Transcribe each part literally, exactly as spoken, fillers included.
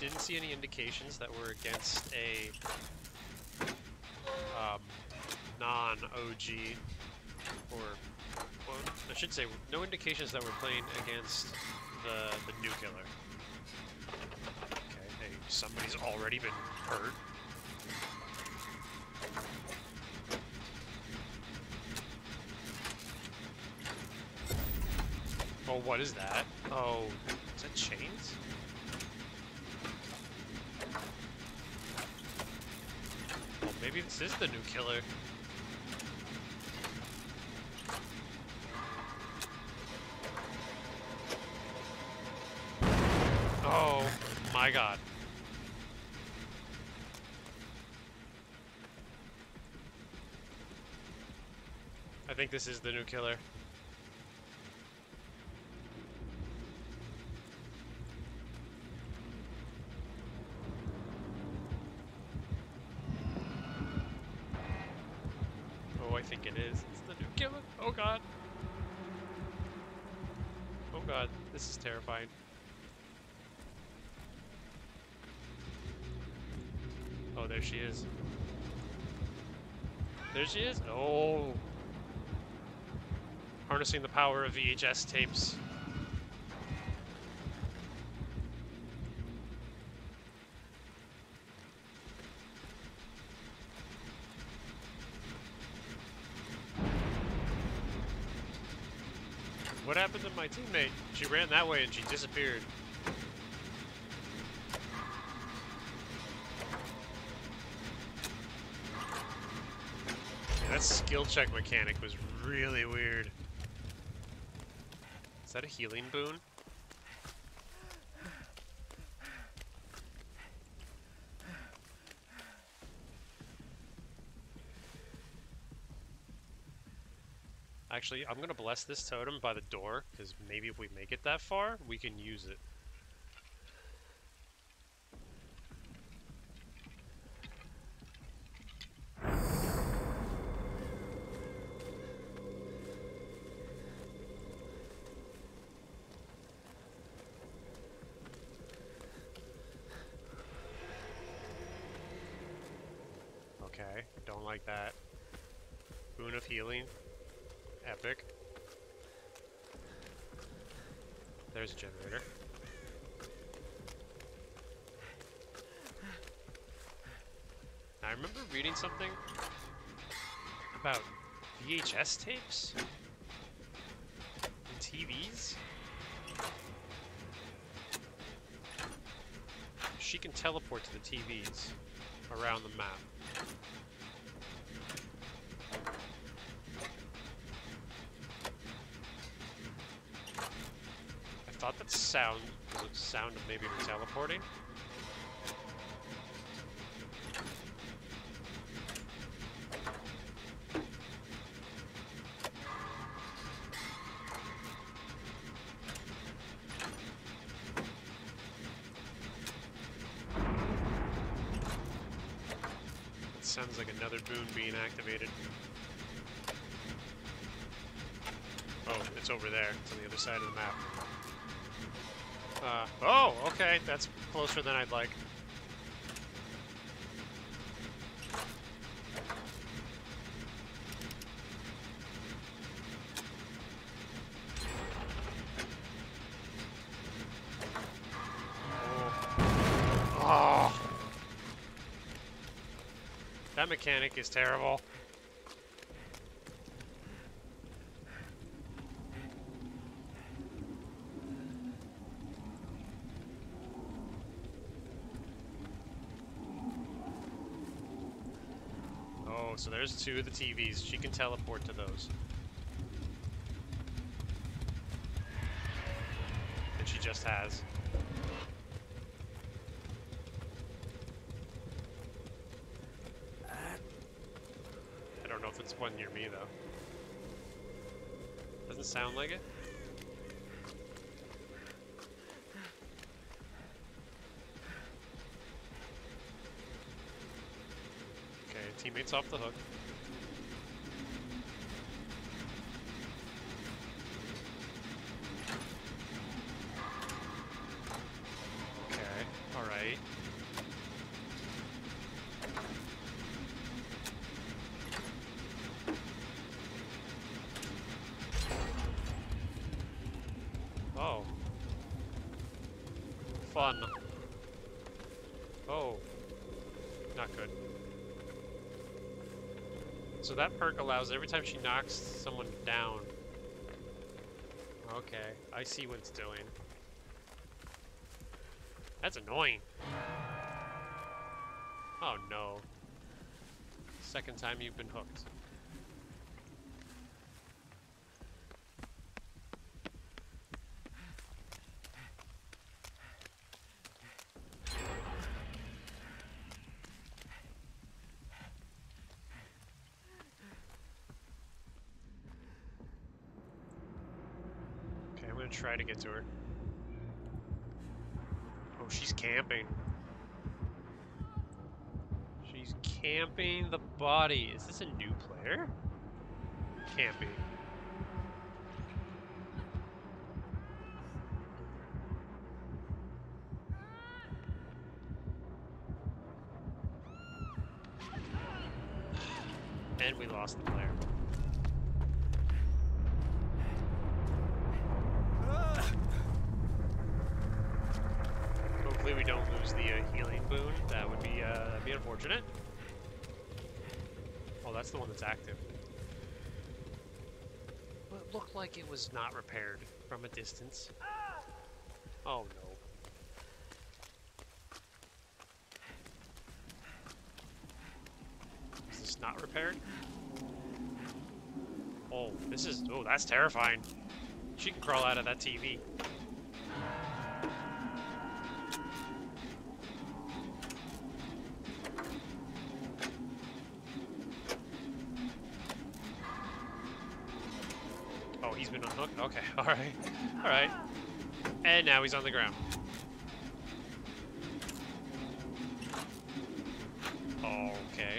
didn't see any indications that we're against a um, non-O G, or, well, I should say, no indications that we're playing against the, the new killer. Okay, hey, somebody's already been hurt. Oh, what is that? Oh, is that chains? Well, maybe this is the new killer. Oh my god. I think this is the new killer. Oh, I think it is. It's the new killer. Oh god. Oh god, this is terrifying. Oh, there she is. There she is. Oh. Harnessing the power of V H S tapes. What happened to my teammate? She ran that way and she disappeared. Yeah, that skill check mechanic was really weird. Is that a healing boon? Actually, I'm gonna bless this totem by the door, because maybe if we make it that far, we can use it. Okay, don't like that. Boon of healing. Epic. There's a generator. I remember reading something about V H S tapes and T Vs. She can teleport to the T Vs around the map. I thought that sound was a sound of maybe her teleporting. It sounds like another boon being activated. Oh, it's over there. It's on the other side of the map. Uh, oh, okay, that's closer than I'd like. Oh. Oh. That mechanic is terrible. So there's two of the T Vs. She can teleport to those. And she just has. I don't know if it's one near me, though. Doesn't sound like it. Teammates off the hook. Okay, alright. fun. Oh. Not good. So that perk allows every time she knocks someone down. Okay, I see what it's doing. That's annoying. Oh no. Second time you've been hooked. Okay, I'm gonna try to get to her. Oh, she's camping. She's camping the body. Is this a new player? Can't be. And we lost the player. Hopefully we don't lose the uh, healing boon. That would be uh, that'd be unfortunate. Oh, that's the one that's active. Well, it looked like it was not repaired from a distance. Oh no. Is this not repaired? Oh, this is... Oh, that's terrifying. She can crawl out of that T V. Oh, he's been unhooked? Okay, alright. Alright. And now he's on the ground. Okay.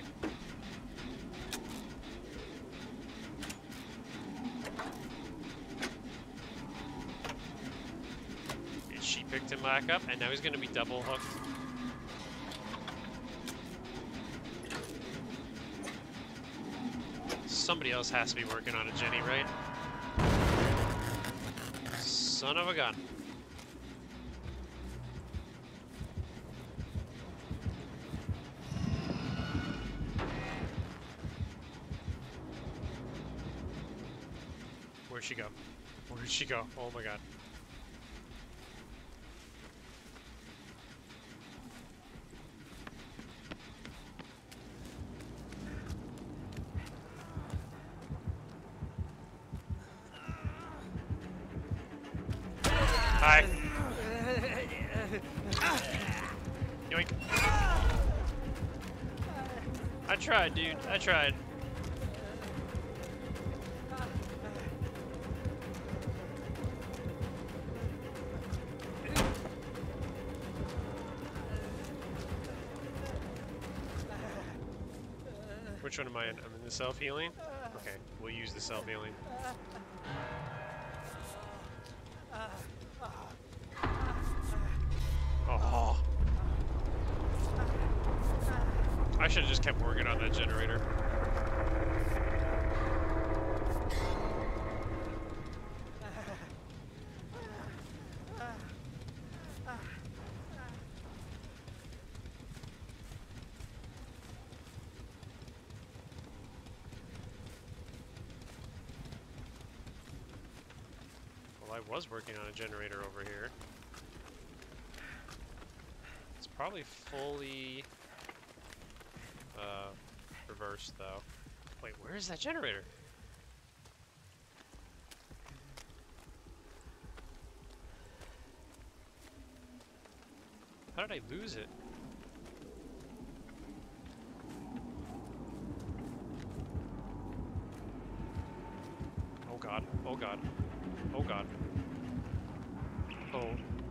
She picked him back up, and now he's gonna be double hooked. Somebody else has to be working on it, Jenny, right? Son of a gun. Where'd she go? Where'd she go? Oh my god. Hi. Yoink. I tried, dude. I tried. Which one am I in? I'm in the self-healing? Okay, we'll use the self-healing. Oh. I should have just kept working on that generator. Well, I was working on a generator over here. Probably fully uh, reversed, though. Wait, where is that generator? How did I lose it? Oh god, oh god, oh god. Oh.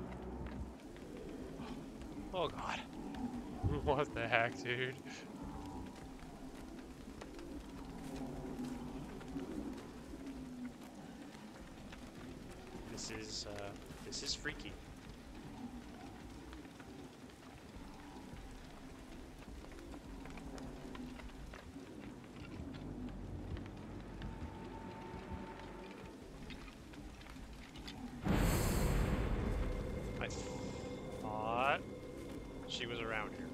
Oh god. What the heck, dude? This is, uh, this is freaky. I thought she was around here.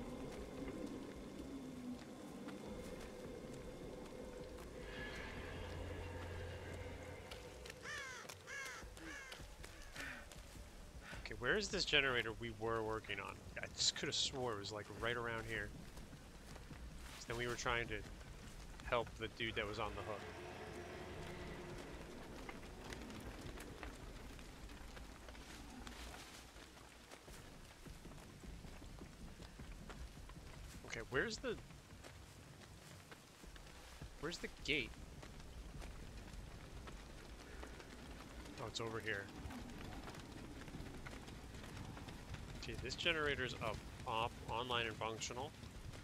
Okay, where is this generator we were working on? I just could have swore it was like right around here. So then we were trying to help the dude that was on the hook. Okay, where's the... Where's the gate? Oh, it's over here. Okay, this generator's up, op, online and functional.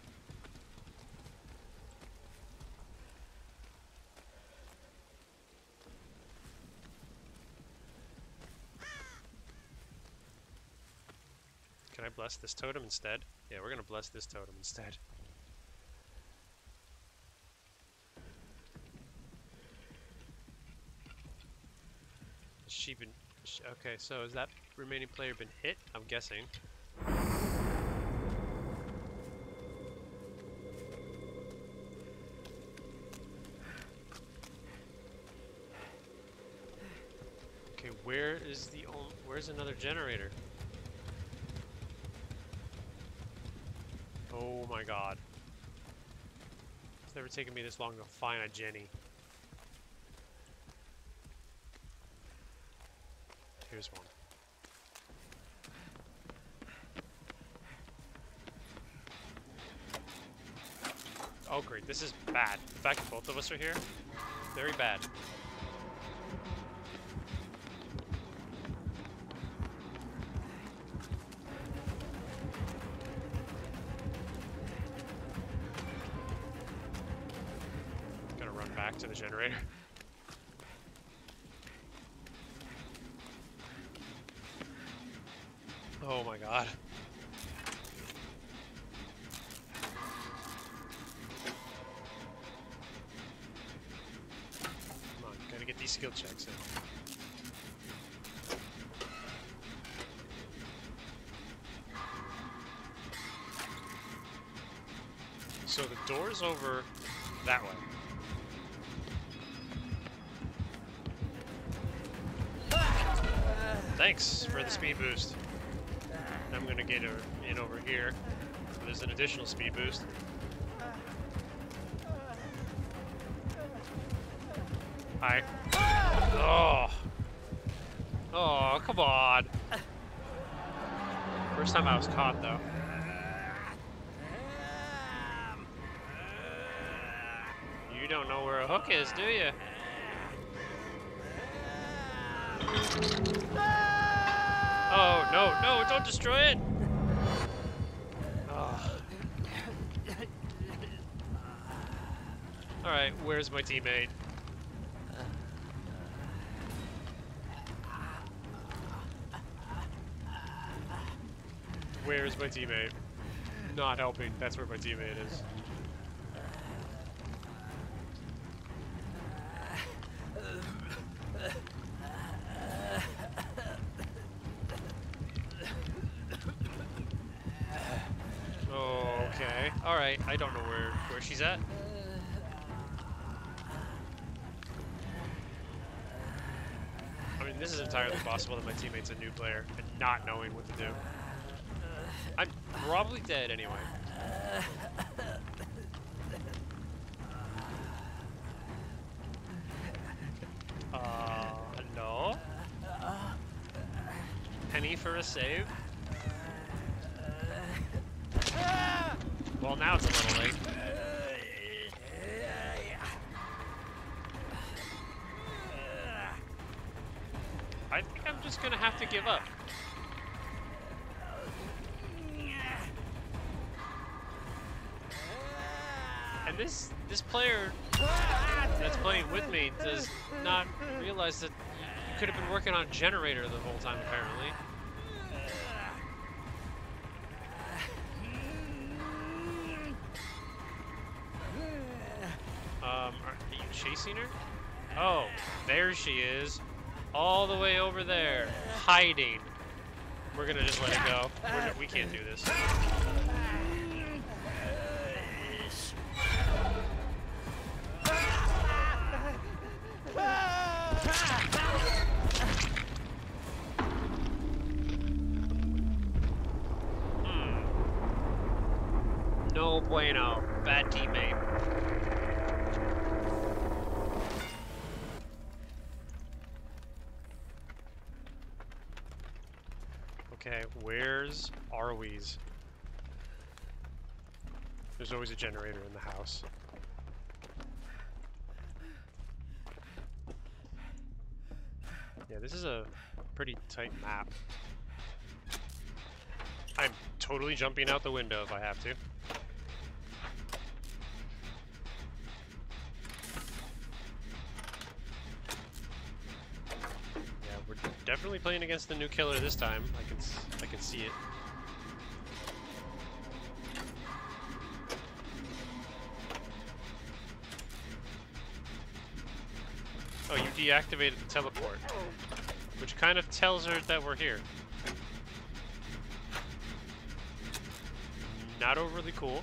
Can I bless this totem instead? Yeah, we're gonna bless this totem instead. Has she been... sh okay, so has that remaining player been hit? I'm guessing. Okay, where is the... only... Where's another generator? Oh my god. It's never taken me this long to find a Jenny. Here's one. Oh great, this is bad. The fact that both of us are here, very bad. Back to the generator. Oh my god. Come on, gotta get these skill checks in. So the door's over that way. Thanks for the speed boost. I'm gonna get her in over here. So there's an additional speed boost. Hi. Oh. Oh, come on. First time I was caught, though. You don't know where a hook is, do you? Oh, no, no, don't destroy it! Oh. Alright, where's my teammate? Where's my teammate? Not helping, that's where my teammate is. Okay, alright, I don't know where, where she's at. I mean, this is entirely possible that my teammate's a new player and not knowing what to do. I'm probably dead anyway. Uh, hello? Penny for a save? Well, now it's a little late. I think I'm just gonna have to give up. And this this player that's playing with me does not realize that you could have been working on a generator the whole time, apparently. Um, are you chasing her? Oh, there she is. All the way over there, hiding. We're gonna just let it go. We're no, we can't do this. Hmm. No bueno. Bad teammate. Okay, where's Arwee's? There's always a generator in the house. Yeah, this is a pretty tight map. I'm totally jumping out the window if I have to. Yeah, we're definitely playing against the new killer this time. I can, I can see it. Oh, you deactivated the teleport, which kind of tells her that we're here. Not overly cool.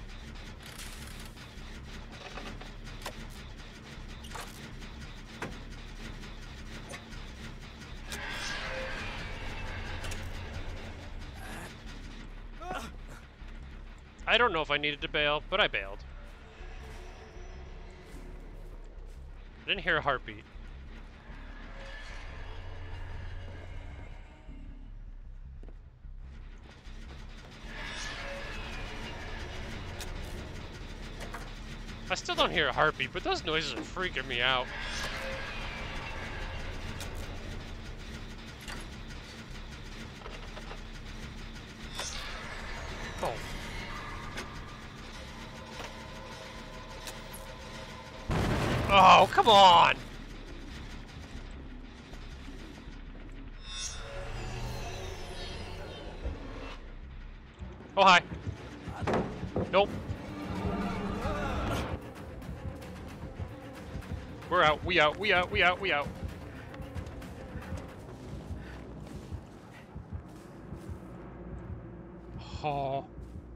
I don't know if I needed to bail, but I bailed. I didn't hear a heartbeat. I still don't hear a heartbeat, but those noises are freaking me out. Oh. Oh, come on! Oh, hi. Nope. We're out, we out, we out, we out, we out. Oh.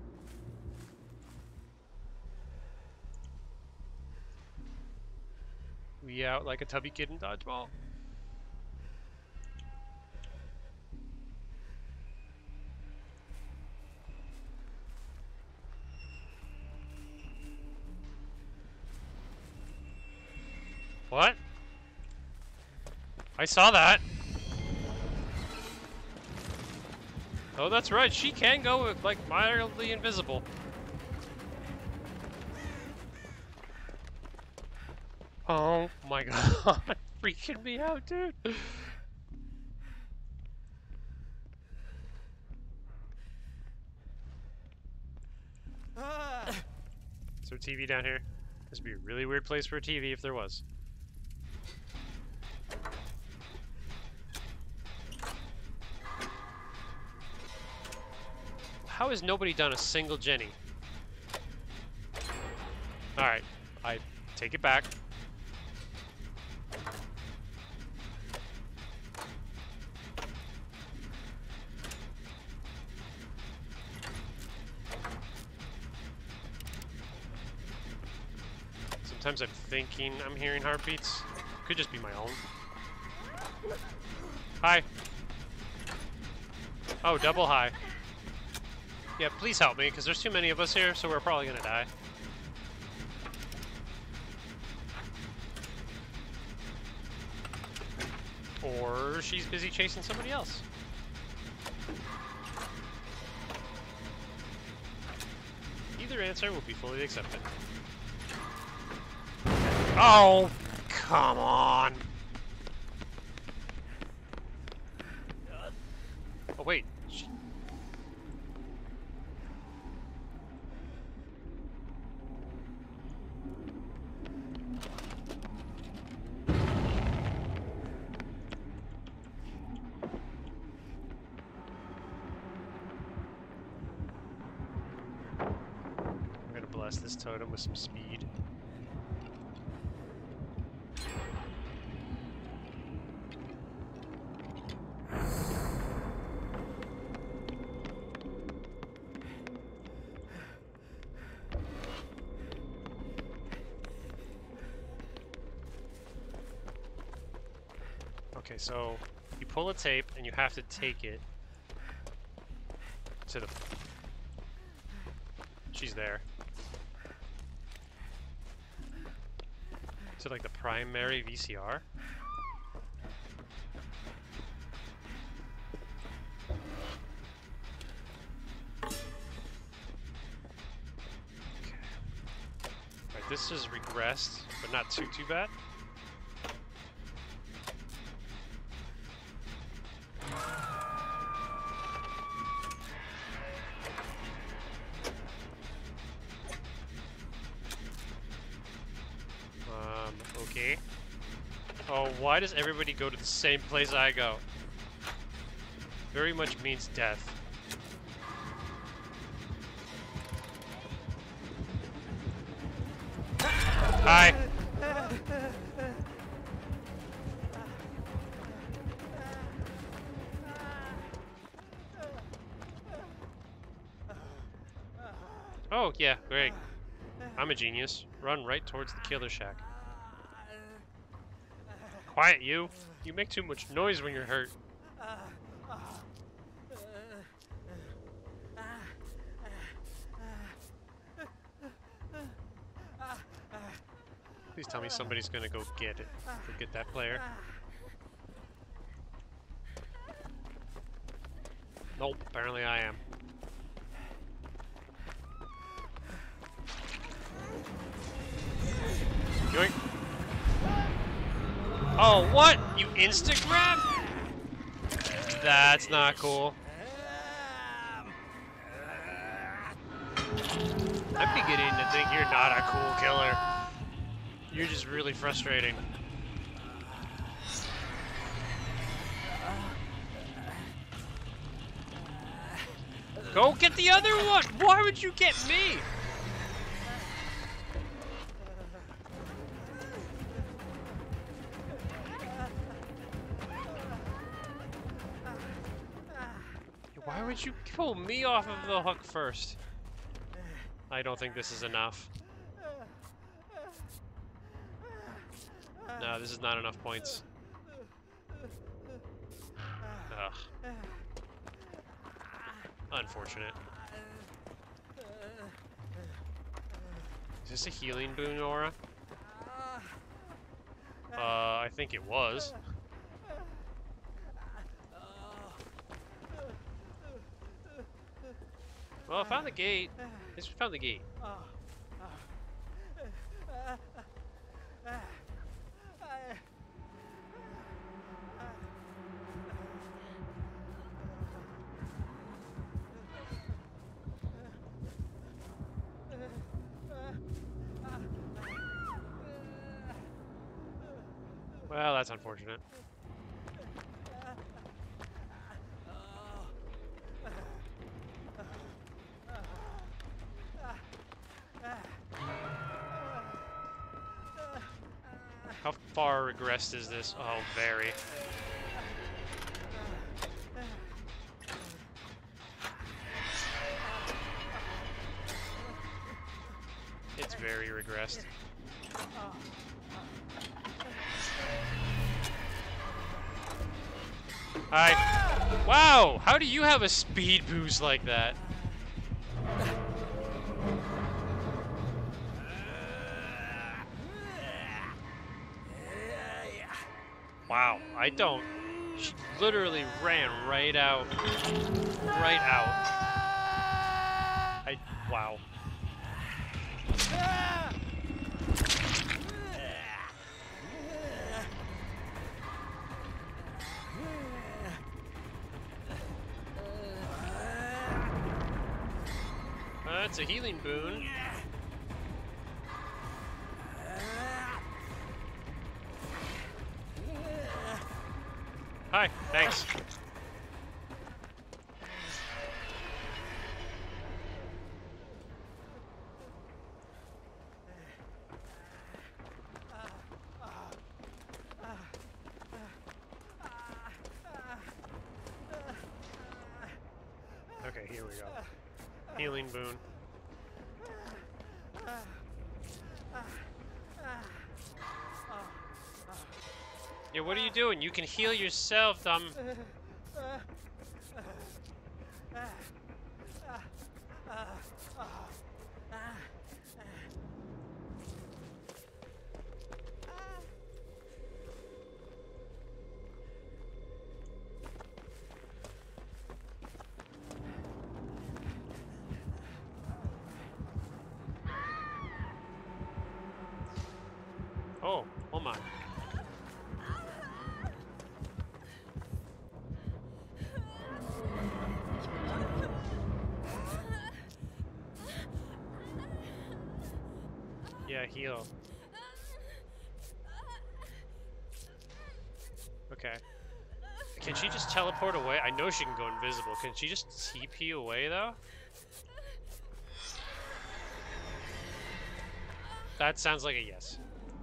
We out like a tubby kid in dodgeball. What? I saw that. Oh, that's right. She can go with, like, mildly invisible. Oh my god. Freaking me out, dude. Is there a T V down here? This would be a really weird place for a T V if there was. How has nobody done a single Jenny? Alright, I take it back. Sometimes I'm thinking I'm hearing heartbeats. Could just be my own. Hi. Oh, double hi. Yeah, please help me, because there's too many of us here, so we're probably gonna die. Or she's busy chasing somebody else. Either answer will be fully accepted. Oh, come on! Oh, wait. She... I'm gonna bless this totem with some speed. Okay, so you pull a tape and you have to take it to the... She's there. To like the primary V C R? Alright, this is regressed, but not too, too bad. Um, okay. Oh, why does everybody go to the same place I go? Very much means death. Hi. Oh, yeah, great. I'm a genius. Run right towards the killer shack. Quiet, you. You make too much noise when you're hurt. Please tell me somebody's gonna go get it. Go get that player. Nope, apparently I am. Yoink. Oh, what? You Instagram? That's not cool. I'm beginning to think you're not a cool killer. You're just really frustrating. Go get the other one! Why would you get me? Why would you pull me off of the hook first? I don't think this is enough. No, this is not enough points. Ugh. Unfortunate. Is this a healing boon, Aura? Uh, I think it was. Well, I found the gate. At least we found the gate. Well, that's unfortunate. How far regressed is this? Oh, very. It's very regressed. Hi. Wow, how do you have a speed boost like that? Wow, I don't. She literally ran right out. Right out. I, wow. That's a healing boon. Hi, thanks. Okay, here we go. Healing boon. Yeah, what are you doing? You can heal yourself, um... Oh, oh my. Yeah, heal. Okay. Can she just teleport away? I know she can go invisible. Can she just T P away, though? That sounds like a yes.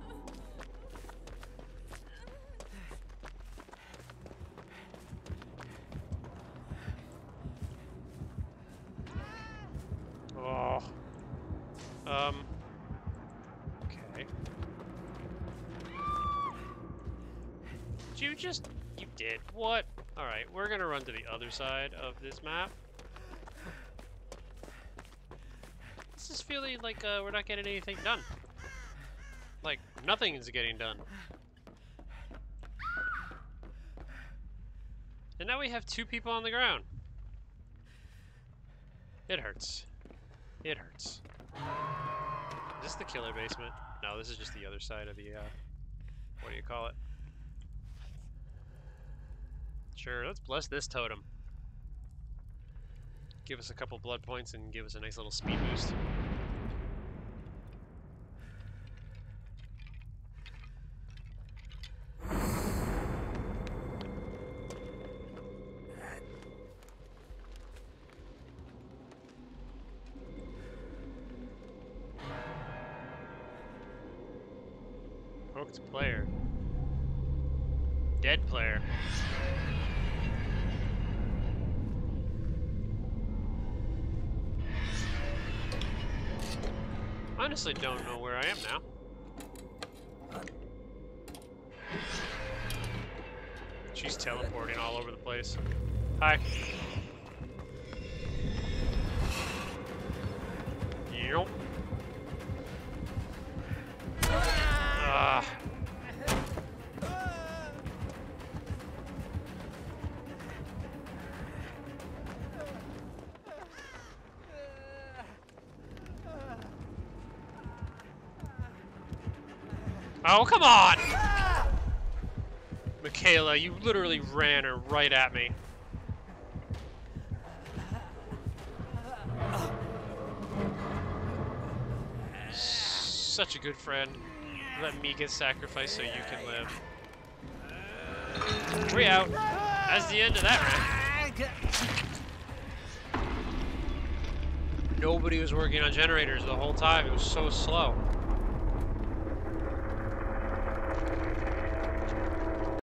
Oh. Um. Okay. Did you just... You did. What? Alright, we're gonna run to the other side of this map. This is feeling like uh, we're not getting anything done. Like, nothing is getting done. And now we have two people on the ground. It hurts. It hurts. Is this the killer basement? No, this is just the other side of the, uh... what do you call it? Sure, let's bless this totem. Give us a couple blood points and give us a nice little speed boost. Poked player. Dead player. Honestly, don't know where I am now. She's teleporting all over the place. Hi. Yep. Ah. Oh, come on! Michaela, you literally ran her right at me. Such a good friend. Let me get sacrificed so you can live. We out. That's the end of that round. Nobody was working on generators the whole time. It was so slow.